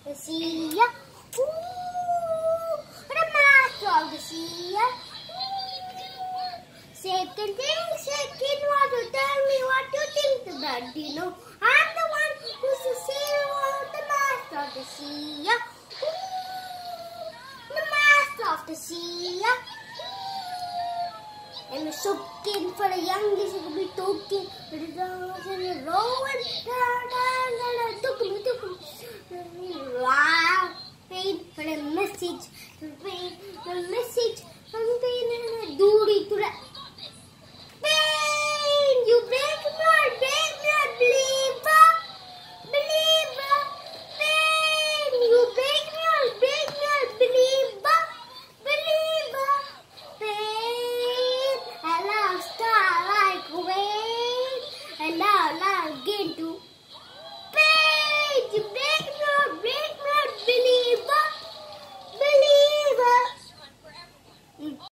the sea. Ooh, the master of the sea. Second thing, second, what to tell me what you think about, you know. I'm the one who's the sailor of the master of the sea. Ooh, the master of the sea. And we're soaking for the youngest, it could be talking, but it's all in a row and